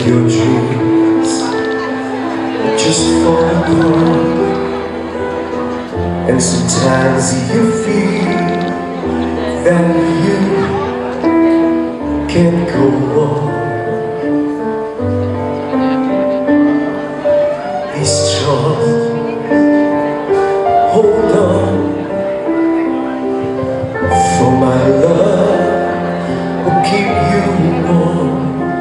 your dreams just fall apart, and sometimes you feel that you can't go on. Be strong, hold on, for my love will keep you warm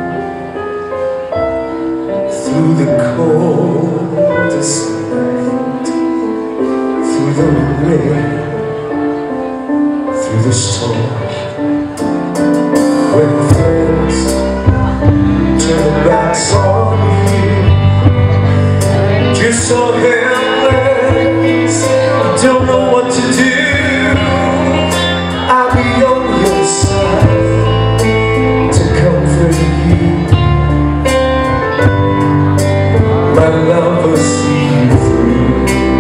through the coldest night, through the rain, through the storm. When friends turn their backs on you, you're so helpless, you don't know what to do. I'll be on your side to comfort you. My love will see you through.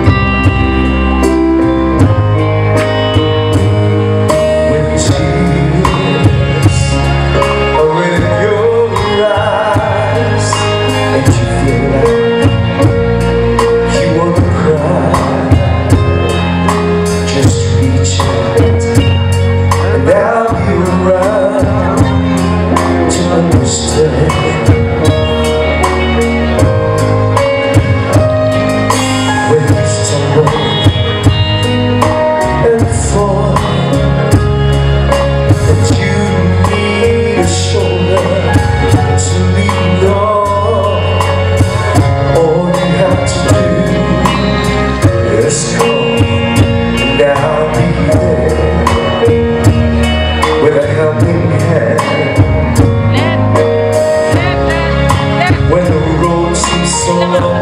When tears are in your eyes and you feel like you want to cry, just reach out and I'll be around to understand. When the road seems so long